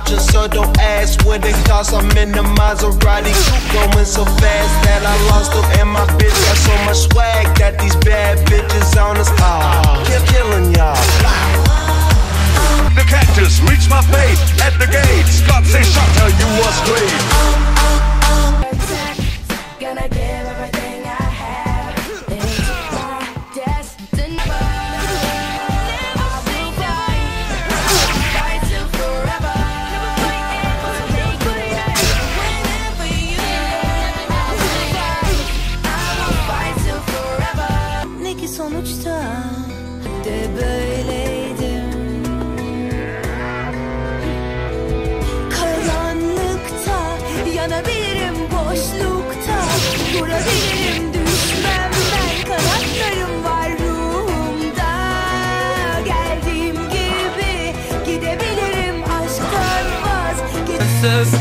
watching, so don't ask what it costs. I'm in the Maserati, going so fast that I lost them. And my bitch got so much swag that these bad bitches on us. Killing y'all. The cactus reached my fate at the gates. God say, Shatta, you was great. Gonna give everything I have into my destiny. I will fight till forever. Whenever you, I will fight till forever. Ne ki sonuçta de böyleydim. Karanlıkta yanabilirim, boşlukta durabilirim, düşmem ben, kanatlarım var ruhumda. Geldiğim gibi gidebilirim, aşktan vazgeçemem.